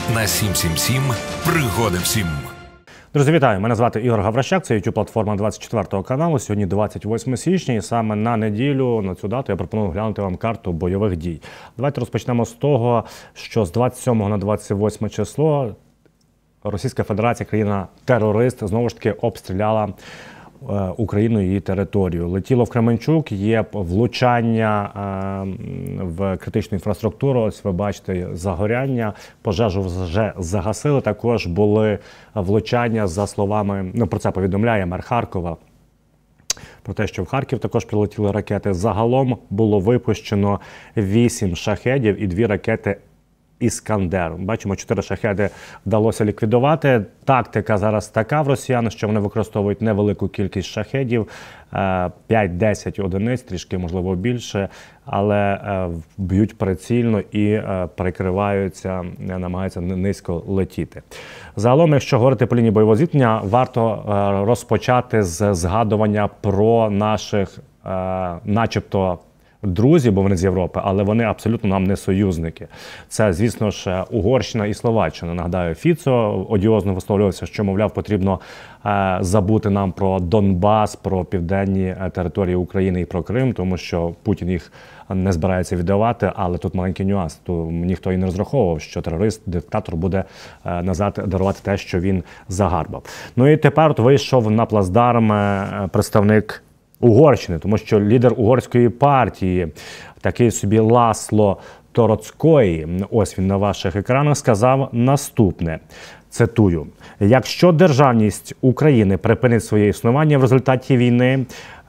на 777 пригоди всім. Друзі, вітаю! Мене звати Ігор Гаврищак, це YouTube-платформа 24 каналу. Сьогодні 28 січня і саме на неділю, на цю дату, я пропоную глянути вам карту бойових дій. Давайте розпочнемо з того, що з 27 на 28 число Російська Федерація, країна-терорист, знову ж таки обстріляла Україну і її територію. Летіло в Кременчук, є влучання в критичну інфраструктуру, ось ви бачите загоряння, пожежу вже загасили, також були влучання, за словами, про це повідомляє мер Харкова, про те, що в Харків також прилетіли ракети. Загалом було випущено 8 шахедів і 2 ракети «Іскандер». Бачимо, 4 шахеди вдалося ліквідувати. Тактика зараз така в росіян, що вони використовують невелику кількість шахедів, 5-10 одиниць, трішки, можливо, більше, але б'ють прицільно і перекриваються, намагаються низько летіти. Загалом, якщо говорити по лінії бойового зіткнення, варто розпочати з згадування про наших, начебто, друзі, бо вони з Європи, але вони абсолютно нам не союзники. Це, звісно ж, Угорщина і Словаччина. Нагадаю, Фіцо одіозно висловлювався, що, мовляв, потрібно забути нам про Донбас, про південні території України і про Крим, тому що Путін їх не збирається віддавати, але тут маленький нюанс. То ніхто і не розраховував, що терорист, диктатор буде назад дарувати те, що він загарбав. Ну і тепер от вийшов на плацдарм представник Угорщини, тому що лідер угорської партії, такий собі Ласло Тороцької, ось він на ваших екранах, сказав наступне, цитую: «Якщо державність України припинить своє існування в результаті війни,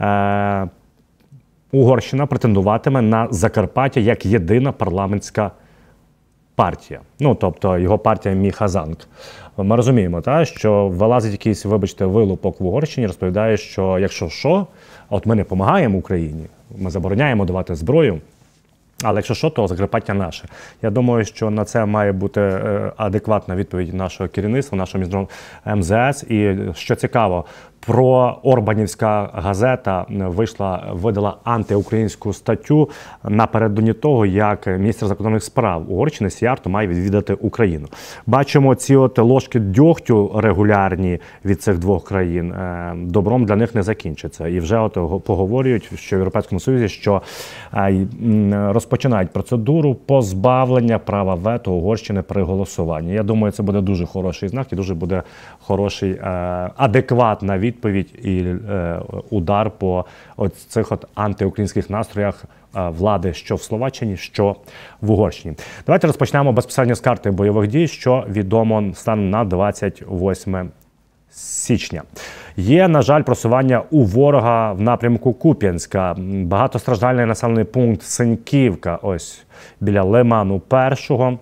Угорщина претендуватиме на Закарпаття як єдина парламентська партія». Ну, тобто його партія Міхазанг. Ми розуміємо, що вилазить якийсь, вибачте, вилупок в Угорщині, розповідає, що якщо що, от ми не допомагаємо Україні, ми забороняємо давати зброю, але якщо що, то Закарпаття наше. Я думаю, що на це має бути адекватна відповідь нашого керівництва, нашого міжнародного МЗС. І що цікаво, проорбанівська газета видала антиукраїнську статтю напередодні того, як міністр закордонних справ Угорщини Сіярто має відвідати Україну. Бачимо ці от ложки дьогтю регулярні від цих двох країн. Добром для них не закінчиться. І вже от поговорюють, що в Європейському Союзі, що розпочинають процедуру позбавлення права вето Угорщини при голосуванні. Я думаю, це буде дуже хороший знак і дуже буде хороший, адекватна відповідь і удар по цих от антиукраїнських настроях влади, що в Словаччині, що в Угорщині. Давайте розпочнемо безпосередньо з карти бойових дій, що відомо станом на 28 січня. Є, на жаль, просування у ворога в напрямку Куп'янська. Багатостраждальний населений пункт Синьківка, ось біля Лиману Першого.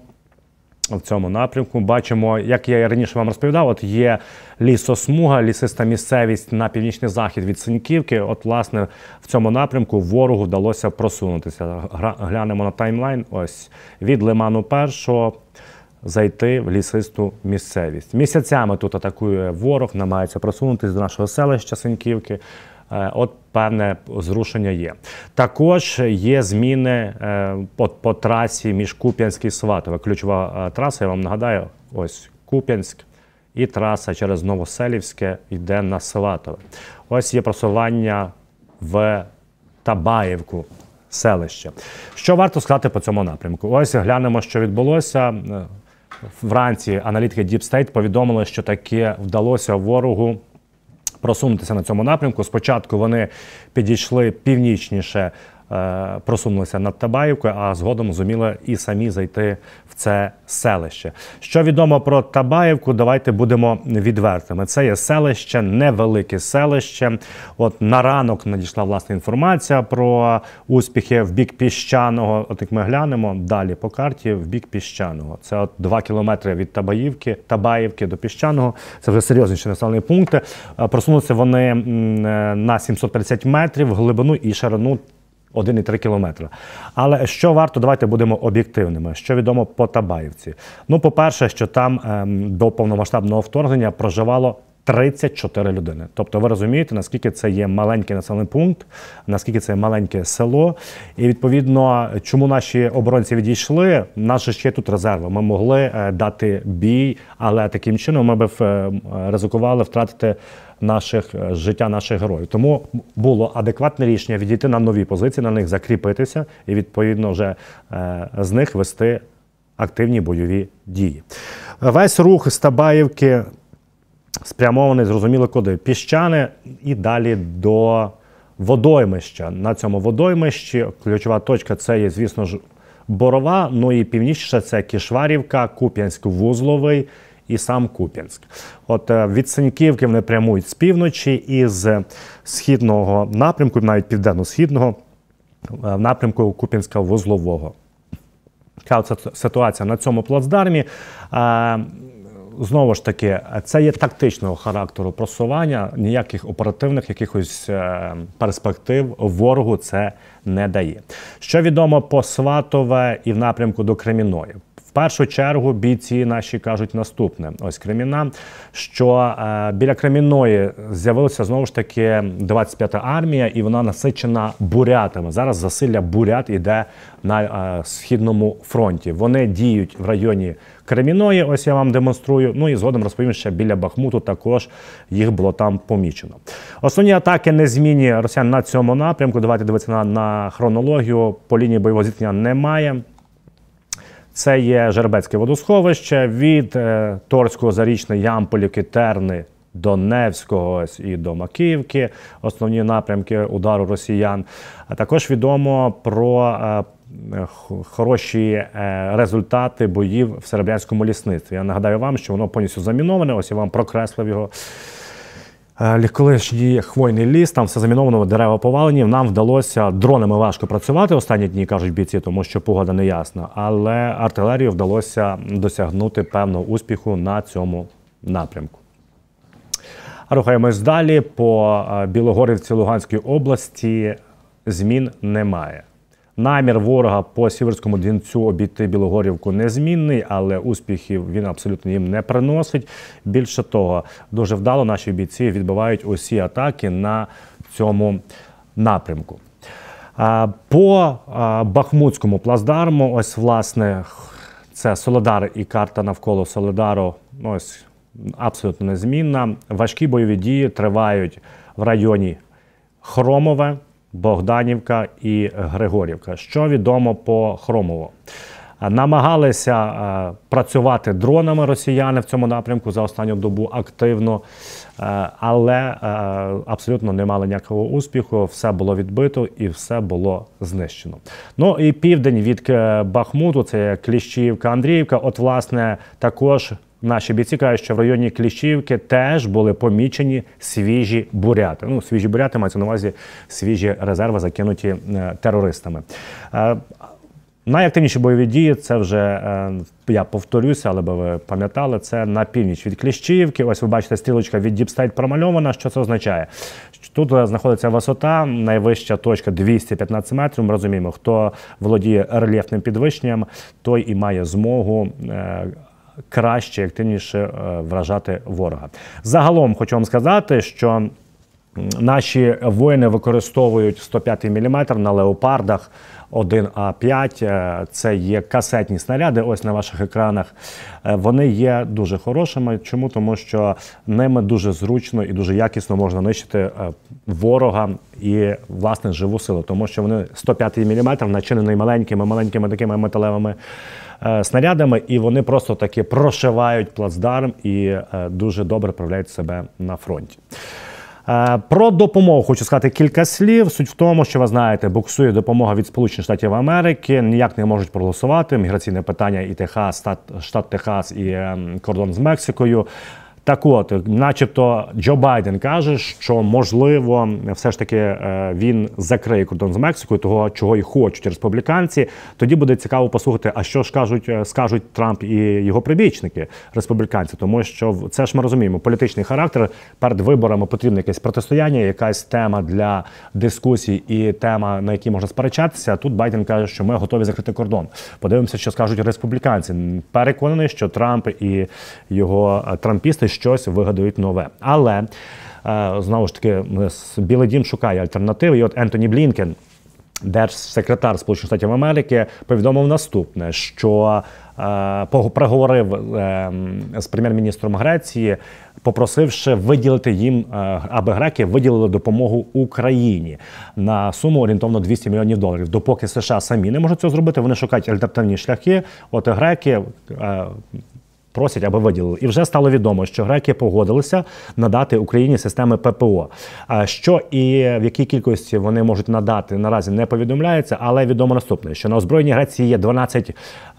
В цьому напрямку бачимо, як я раніше вам розповідав, от є лісосмуга, лісиста місцевість на північний захід від Синьківки. От, власне, в цьому напрямку ворогу вдалося просунутися. Глянемо на таймлайн, ось, від Лиману Першого зайти в лісисту місцевість. Місяцями тут атакує ворог, намагається просунутися до нашого селища Синьківки. От певне зрушення є. Також є зміни по трасі між Куп'янськ і Сватове. Ключова траса, я вам нагадаю, ось Куп'янськ, і траса через Новоселівське йде на Сватове. Ось є просування в Табаївку, селище. Що варто сказати по цьому напрямку? Ось глянемо, що відбулося. Вранці аналітики Deep State повідомили, що таки вдалося ворогу просунутися на цьому напрямку. Спочатку вони підійшли північніше, просунулися над Табаївкою, а згодом зуміли і самі зайти в це селище. Що відомо про Табаївку, давайте будемо відвертими. Це є селище, невелике селище. От на ранок надійшла власна інформація про успіхи в бік Піщаного. От як ми глянемо далі по карті, в бік Піщаного. Це от 2 кілометри від Табаївки до Піщаного. Це вже серйозніші населені пункти. Просунулися вони на 750 метрів в глибину і ширину 1,3 кілометра. Але що варто, давайте будемо об'єктивними. Що відомо по Табаївці? Ну, по-перше, що там до повномасштабного вторгнення проживало 34 людини. Тобто ви розумієте, наскільки це є маленький населений пункт, наскільки це є маленьке село. І відповідно, чому наші оборонці відійшли, в нас же ще тут резерви. Ми могли дати бій, але таким чином ми б ризикували втратити життя наших героїв. Тому було адекватне рішення відійти на нові позиції, на них закріпитися і відповідно вже з них вести активні бойові дії. Весь рух з Табаївки спрямований, зрозуміло куди, Піщане і далі до водоймища. На цьому водоймищі ключова точка це є, звісно ж, Борова, ну і північніше це Кишварівка, Куп'янськ-Вузловий і сам Куп'янськ. От від Синьківки вони прямують з півночі і з східного напрямку, навіть південно-східного, в напрямку Куп'янська-Вузлового. Така ситуація на цьому плацдармі. Знову ж таки, це є тактичного характеру просування, ніяких оперативних якихось перспектив ворогу це не дає. Що відомо по Сватове і в напрямку до Креміної? В першу чергу бійці наші кажуть наступне. Ось Креміна, що біля Креміної з'явилася знову ж таки 25-та армія і вона насичена бурятами. Зараз засилля бурят іде на Східному фронті. Вони діють в районі Креміної, ось я вам демонструю, ну і згодом розповім, що біля Бахмуту також їх було там помічено. Основні атаки незмінні росіян на цьому напрямку, давайте дивитися на хронологію, по лінії бойового зіткнення немає. Це є Жеребецьке водосховище від Торського, Зарічної, Ямполівки, Терни до Невського ось, і до Макіївки, основні напрямки удару росіян. А також відомо про хороші результати боїв в Серебрянському лісництві. Я нагадаю вам, що воно повністю заміноване, ось я вам прокреслив його. Колишній хвойний ліс, там все заміновано, дерева повалені. Нам вдалося, дронами важко працювати останні дні, кажуть бійці, тому що погода не ясна, але артилерію вдалося досягнути певного успіху на цьому напрямку. Рухаємось далі. По Білогорівці Луганської області змін немає. Намір ворога по Сіверському Донцю обійти Білогорівку незмінний, але успіхів він абсолютно їм не приносить. Більше того, дуже вдало наші бійці відбивають усі атаки на цьому напрямку. По Бахмутському плацдарму, ось власне, це Солидар і карта навколо Солидару, ось абсолютно незмінна. Важкі бойові дії тривають в районі Хромове, Богданівка і Григорівка. Що відомо по Хромову? Намагалися працювати дронами росіяни в цьому напрямку за останню добу активно, але абсолютно не мали ніякого успіху, все було відбито і все було знищено. Ну і південь від Бахмуту, це Кліщіївка, Андріївка, от власне також наші бійці кажуть, що в районі Кліщіївки теж були помічені свіжі буряти. Ну, свіжі буряти мається на увазі свіжі резерви, закинуті терористами. Найактивніші бойові дії, це вже, я повторюся, але би ви пам'ятали, це на північ від Кліщіївки. Ось ви бачите, стрілочка від Діпстейт промальована. Що це означає? Тут знаходиться висота, найвища точка 215 метрів. Ми розуміємо, хто володіє рельєфним підвищенням, той і має змогу краще, активніше вражати ворога. Загалом хочу вам сказати, що наші воїни використовують 105-й мм на леопардах 1А5. Це є касетні снаряди, ось на ваших екранах. Вони є дуже хорошими. Чому? Тому що ними дуже зручно і дуже якісно можна нищити ворога і, власне, живу силу. Тому що вони 105-й мм начинений маленькими такими металевими снарядами, і вони просто таки прошивають плацдарм і дуже добре проявляють себе на фронті. Про допомогу хочу сказати кілька слів. Суть в тому, що ви знаєте, буксує допомога від Сполучених Штатів Америки, ніяк не можуть проголосувати. Міграційне питання і Техас, штат Техас і кордон з Мексикою. Так от, начебто Джо Байден каже, що, можливо, все ж таки він закриє кордон з Мексикою, того, чого і хочуть республіканці. Тоді буде цікаво послухати, а що ж скажуть Трамп і його прибічники, республіканці. Тому що це ж ми розуміємо, політичний характер, перед виборами потрібне якесь протистояння, якась тема для дискусій і тема, на якій можна сперечатися. А тут Байден каже, що ми готові закрити кордон. Подивимося, що скажуть республіканці. Переконаний, що Трамп і його трампісти щось вигадають нове. Але, знову ж таки, Білий дім шукає альтернативи. І от Ентоні Блінкен, держсекретар Сполучених Штатів Америки, повідомив наступне, що переговорив з прем'єр-міністром Греції, попросивши виділити їм, аби греки виділили допомогу Україні на суму орієнтовно $200 мільйонів. Допоки США самі не можуть цього зробити, вони шукають альтернативні шляхи. От греки просять, аби виділили. І вже стало відомо, що греки погодилися надати Україні системи ППО. Що і в якій кількості вони можуть надати, наразі не повідомляється, але відомо наступне, що на озброєнні Греції є 12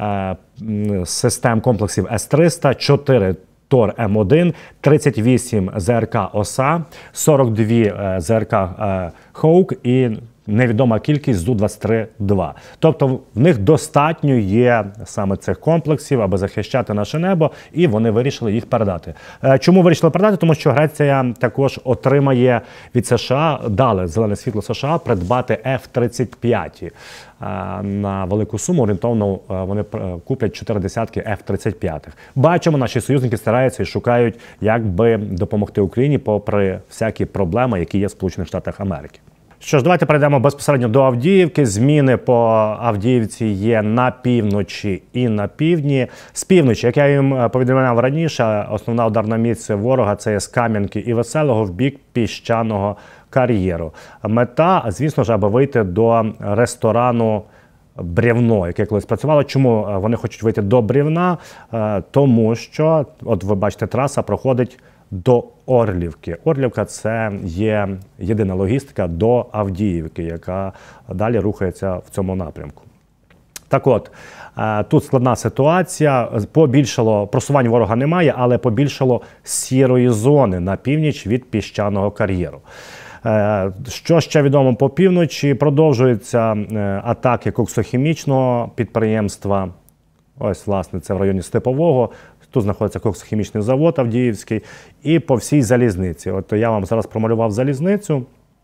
систем комплексів С-300, 4 Тор М1, 38 ЗРК ОСА, 42 ЗРК Хоук і невідома кількість Зу-23-2. Тобто в них достатньо є саме цих комплексів, аби захищати наше небо, і вони вирішили їх передати. Чому вирішили передати? Тому що Греція також отримає від США, дали зелене світло США, придбати F-35 на велику суму. Орієнтовно вони куплять 4 десятки F-35. Бачимо, наші союзники стараються і шукають, як би допомогти Україні попри всякі проблеми, які є в Сполучених Штатах Америки. Що ж, давайте перейдемо безпосередньо до Авдіївки. Зміни по Авдіївці є на півночі і на півдні. З півночі, як я їм повідомляв раніше, основна ударна місце ворога – це є з Кам'янки і Веселого в бік Піщаного кар'єру. Мета, звісно ж, аби вийти до ресторану Бревно, яке колись працювало. Чому вони хочуть вийти до Бревна? Тому що, от ви бачите, траса проходить до Орлівки. Орлівка – це є єдина логістика до Авдіївки, яка далі рухається в цьому напрямку. Так от, тут складна ситуація, побільшало, просувань ворога немає, але побільшало сірої зони на північ від Піщаного кар'єру. Що ще відомо по півночі? Продовжуються атаки коксохімічного підприємства. Ось, власне, це в районі Степового. Тут знаходиться коксохімічний завод Авдіївський і по всій залізниці. От я вам зараз промалював залізницю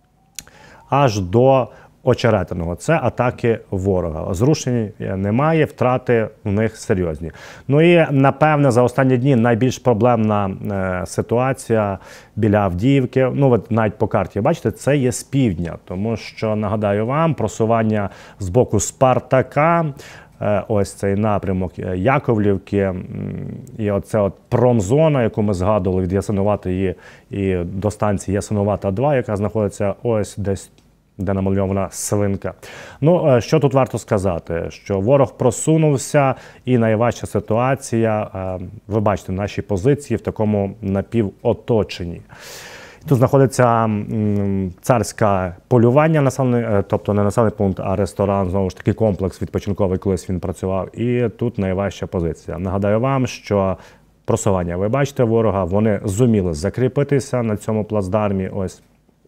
аж до Очеретиного. Це атаки ворога. Зрушень немає, втрати в них серйозні. Ну і, напевне, за останні дні найбільш проблемна ситуація біля Авдіївки. Ну, ви навіть по карті бачите, це є з півдня. Тому що, нагадаю вам, просування з боку Спартака, ось цей напрямок Яковлівки, і оце от промзона, яку ми згадували від Ясинуватої і до станції Ясинувата-2, яка знаходиться ось десь, де намальована свинка. Ну, що тут варто сказати? Що ворог просунувся, і найважча ситуація, ви бачите, наші позиції в такому напівоточенні. Тут знаходиться царське полювання, тобто не населений пункт, а ресторан, знову ж таки комплекс відпочинковий, колись він працював. І тут найважча позиція. Нагадаю вам, що просування, ви бачите ворога, вони зуміли закріпитися на цьому плацдармі, ось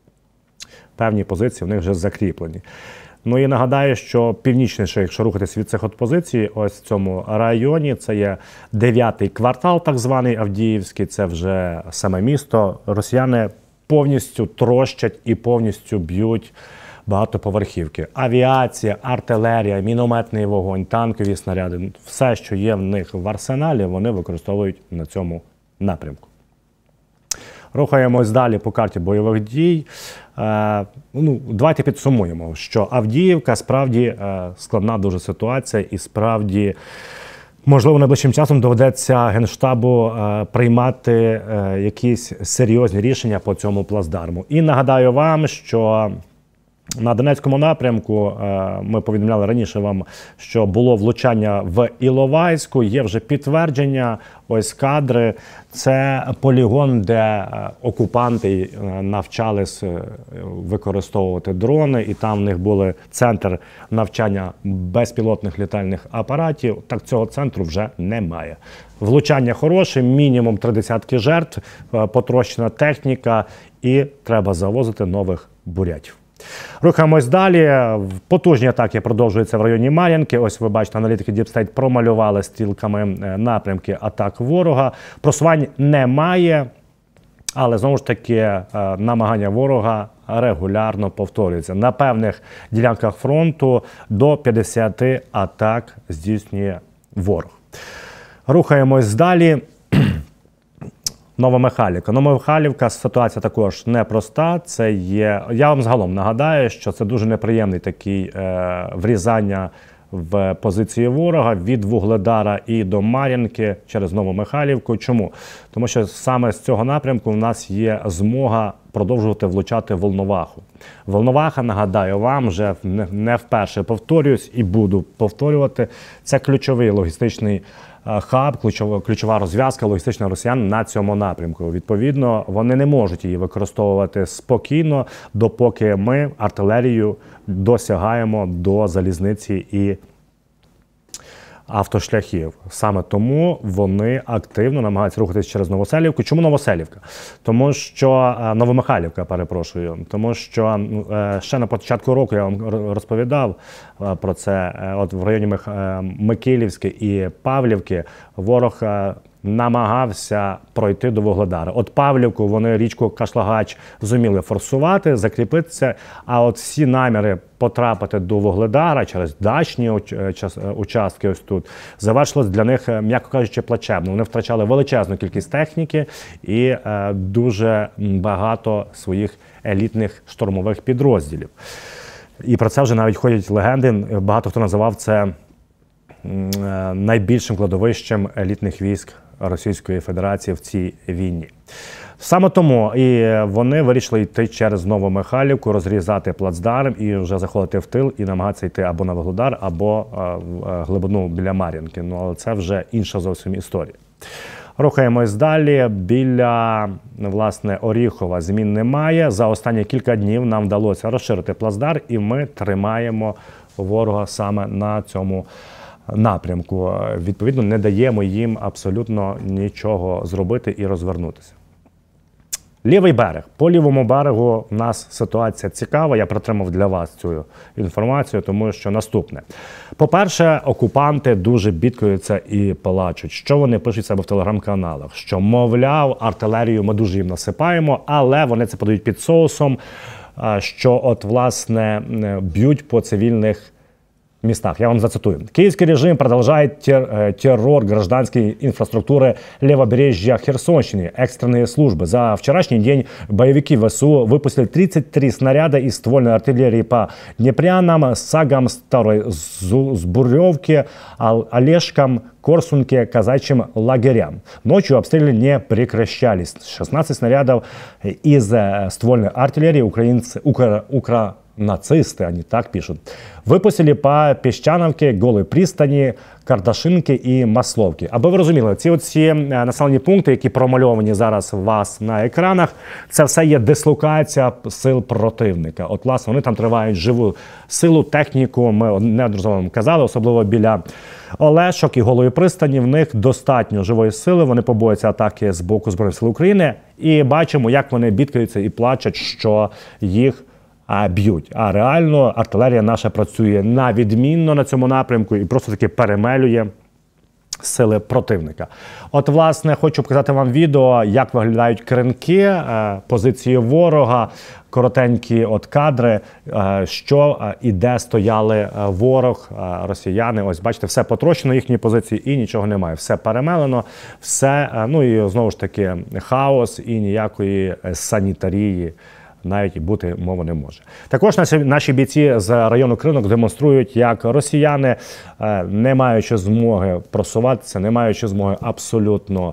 певні позиції в них вже закріплені. Ну і нагадаю, що північніше, якщо рухатись від цих от позицій, ось в цьому районі, це є 9-й квартал, так званий Авдіївський, це вже саме місто. Росіяни повністю трощать і повністю б'ють багатоповерхівки. Авіація, артилерія, мінометний вогонь, танкові снаряди, все, що є в них в арсеналі, вони використовують на цьому напрямку. Рухаємось далі по карті бойових дій. Давайте підсумуємо, що Авдіївка справді складна дуже ситуація і справді, можливо, найближчим часом доведеться Генштабу приймати якісь серйозні рішення по цьому плацдарму. І нагадаю вам, що на Донецькому напрямку, ми повідомляли раніше вам, що було влучання в Іловайську, є вже підтвердження, ось кадри. Це полігон, де окупанти навчались використовувати дрони, і там в них був центр навчання безпілотних літальних апаратів. Так цього центру вже немає. Влучання хороше, мінімум 3 десятки жертв, потрощена техніка і треба завозити нових бурятів. Рухаємось далі. Потужні атаки продовжуються в районі Мар'їнки. Ось ви бачите, аналітики Deep State промалювали стрілками напрямки атак ворога. Просувань немає, але знову ж таки намагання ворога регулярно повторюються. На певних ділянках фронту до 50 атак здійснює ворог. Рухаємось далі. Новомихайлівка. Новомихайлівка, ситуація також непроста. Це є, я вам загалом нагадаю, що це дуже неприємний такий врізання в позиції ворога від Вугледара і до Мар'їнки через Новомихайлівку. Чому? Тому що саме з цього напрямку в нас є змога продовжувати влучати в Волноваху. Волноваха, нагадаю вам, вже не вперше повторююсь і буду повторювати, це ключовий логістичний хаб, ключова розв'язка логістичних росіян на цьому напрямку. Відповідно, вони не можуть її використовувати спокійно, допоки ми артилерію досягаємо до залізниці і автошляхів. Саме тому вони активно намагаються рухатись через Новоселівку. Чому Новоселівка? Тому що Новомихайлівка, перепрошую. Тому що ще на початку року я вам розповідав про це. От в районі Микилівське і Павлівки ворог намагався пройти до Вугледара. От Павлівку вони річку Кашлагач зуміли форсувати, закріпитися, а от всі наміри потрапити до Вугледара через дачні участки ось тут, завершилось для них, м'яко кажучи, плачевно. Вони втрачали величезну кількість техніки і дуже багато своїх елітних штурмових підрозділів. І про це вже навіть ходять легенди, багато хто називав це найбільшим кладовищем елітних військ Російської Федерації в цій війні. Саме тому і вони вирішили йти через Новомихайлівку, розрізати плацдарм і вже заходити в тил і намагатися йти або на Вугледар, або в глибину біля Мар'їнки. Ну, але це вже інша зовсім історія. Рухаємось далі. Біля, власне, Оріхова змін немає. За останні кілька днів нам вдалося розширити плацдарм, і ми тримаємо ворога саме на цьому напрямку. Відповідно, не даємо їм абсолютно нічого зробити і розвернутися. Лівий берег. По лівому берегу в нас ситуація цікава. Я притримав для вас цю інформацію, тому що наступне. По-перше, окупанти дуже бідкаються і плачуть. Що вони пишуть себе в телеграм-каналах? Що, мовляв, артилерію ми дуже їм насипаємо, але вони це подають під соусом, що от, власне, б'ють по цивільних местах. Я вам зацитую. Киевский режим продолжает террор гражданской инфраструктуры левобережья Херсонщины. Экстренные службы. За вчерашний день боевики ВСУ выпустили 33 снаряда из ствольной артиллерии по Днепрянам, Сагам, Старой Сбуревке, Олежкам, Корсунке, казачьим лагерям. Ночью обстрелы не прекращались. 16 снарядов из ствольной артиллерии нацисты, они так пишут, выпустили по Піщановці, Голій пристані, Кардашинки і Масловки. Аби ви розуміли, ці оці населені пункти, які промальовані зараз у вас на екранах, це все є дислокація сил противника. От, власне, вони там тривають живу силу, техніку, ми неодноразово вам казали, особливо біля Олешок і Голої пристані, в них достатньо живої сили, вони побоюються атаки з боку Збройних сил України, і бачимо, як вони бідкаються і плачуть, що їх б'ють. А реально артилерія наша працює на відмінно на цьому напрямку і просто таки перемелює сили противника. От, власне, хочу показати вам відео, як виглядають кринки, позиції ворога, коротенькі от кадри, що і де стояли ворог, росіяни. Ось, бачите, все потрощено, їхні позиції, і нічого немає. Все перемелено, все, ну і знову ж таки хаос і ніякої санітарії навіть бути мови не може. Також наші бійці з району Кринок демонструють, як росіяни, не маючи змоги просуватися, не маючи змоги абсолютно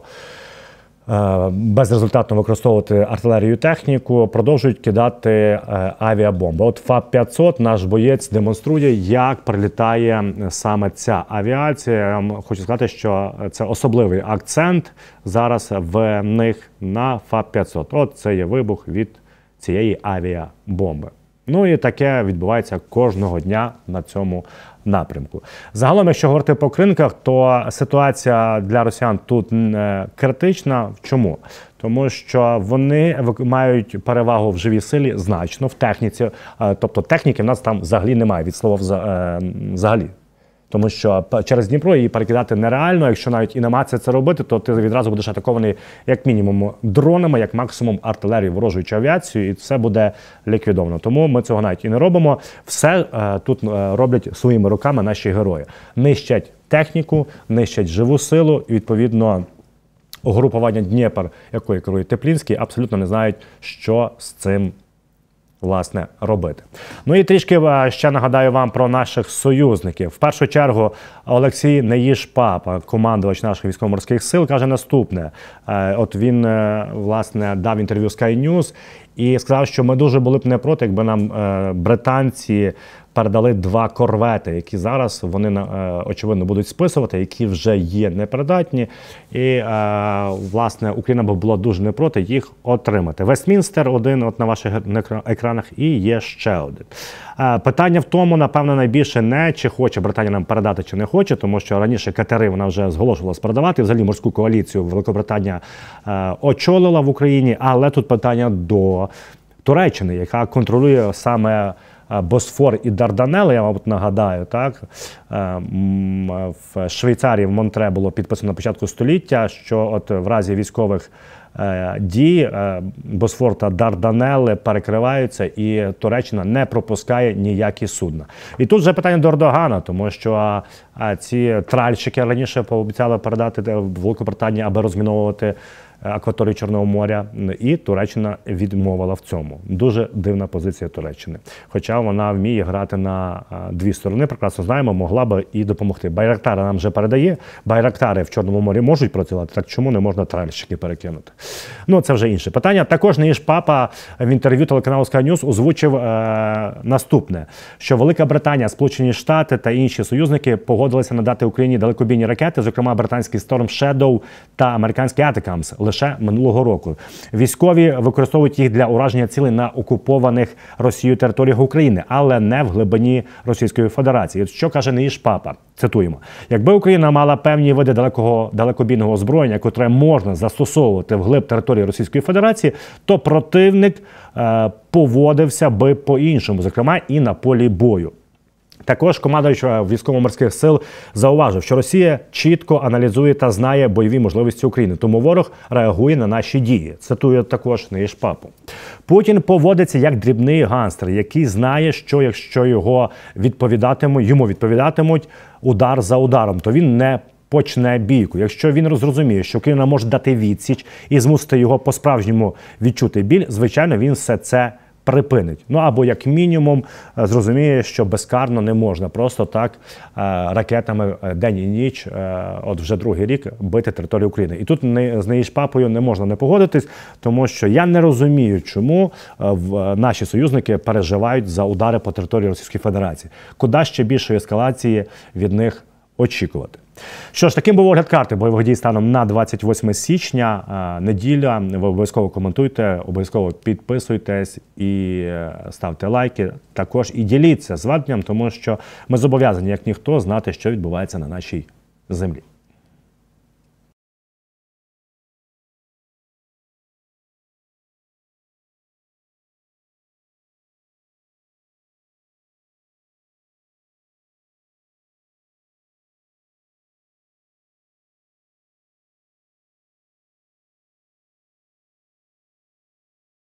безрезультатно використовувати артилерію, техніку, продовжують кидати авіабомби. От ФАП-500 наш боєць демонструє, як прилітає саме ця авіація. Я вам хочу сказати, що це особливий акцент зараз в них на ФАП-500. От це є вибух від цієї авіабомби. Ну і таке відбувається кожного дня на цьому напрямку. Загалом, якщо говорити по кринках, то ситуація для росіян тут критична. Чому? Тому що вони мають перевагу в живій силі значно, в техніці. Тобто техніки в нас там взагалі немає, від слова взагалі. Тому що через Дніпро її перекидати нереально. Якщо навіть і намагатися це робити, то ти відразу будеш атакований як мінімум дронами, як максимум артилерією, ворожою чи авіацією, і це буде ліквідовано. Тому ми цього навіть і не робимо. Все тут роблять своїми руками наші герої. Нищать техніку, нищать живу силу, і відповідно угрупування Дніпр, якою керує Теплінський, абсолютно не знають, що з цим власне робити. Ну і трішки ще нагадаю вам про наших союзників. В першу чергу Олексій Неїж-Папа, командувач наших військово-морських сил, каже наступне. От він, власне, дав інтерв'ю Sky News і сказав, що ми дуже були б не проти, якби нам британці передали 2 корвети, які зараз вони, очевидно, будуть списувати, які вже є непридатні. І, власне, Україна б була дуже не проти їх отримати. Вестмінстер один от на ваших екранах і є ще один. Питання в тому, напевно, найбільше не чи хоче Британія нам передати, чи не хоче, тому що раніше катери вона вже зголошувалась передавати, взагалі морську коаліцію Великобританія очолила в Україні, але тут питання до Туреччини, яка контролює саме Босфор і Дарданели, я вам нагадаю, так? В Швейцарії, в Монтре було підписано на початку століття, що от в разі військових дій Босфор та Дарданели перекриваються і Туреччина не пропускає ніякі судна. І тут вже питання до Ердогана, тому що ці тральщики раніше пообіцяли передати Великобританії, аби розміновувати акваторію Чорного моря, і Туреччина відмовила в цьому. Дуже дивна позиція Туреччини. Хоча вона вміє грати на 2 сторони, прекрасно знаємо, могла би і допомогти. Байрактари нам вже передає, байрактари в Чорному морі можуть працювати, так чому не можна тральщики перекинути? Ну, це вже інше питання. Також Неїж-Папа в інтерв'ю телеканалу Sky News озвучив наступне, що Велика Британія, Сполучені Штати та інші союзники погодилися надати Україні далекобійні ракети, зокрема британський Storm Shadow та американський Атакамс, лише минулого року. Військові використовують їх для ураження цілей на окупованих Росією територіях України, але не в глибині Російської Федерації. От що каже Неїж-Папа? Цитуємо. Якби Україна мала певні види далекобійного озброєння, котре можна застосовувати вглиб території Російської Федерації, то противник поводився би по-іншому, зокрема і на полі бою. Також командувач військово-морських сил зауважив, що Росія чітко аналізує та знає бойові можливості України, тому ворог реагує на наші дії. Цитує також Неїж-Папу. Путін поводиться як дрібний ганстер, який знає, що якщо йому відповідатимуть удар за ударом, то він не почне бійку. Якщо він зрозуміє, що Україна може дати відсіч і змусити його по-справжньому відчути біль, звичайно, він все це припинить. Ну або як мінімум зрозуміє, що безкарно не можна просто так ракетами день і ніч, от вже другий рік, бити територію України. І тут з Неїж-Папою не можна не погодитись, тому що я не розумію, чому наші союзники переживають за удари по території Російської Федерації. Куди ще більшої ескалації від них очікувати. Що ж, таким був огляд карти бойових дій станом на 28 січня, неділя. Ви обов'язково коментуйте, обов'язково підписуйтесь і ставте лайки. Також і діліться з веденням, тому що ми зобов'язані, як ніхто, знати, що відбувається на нашій землі.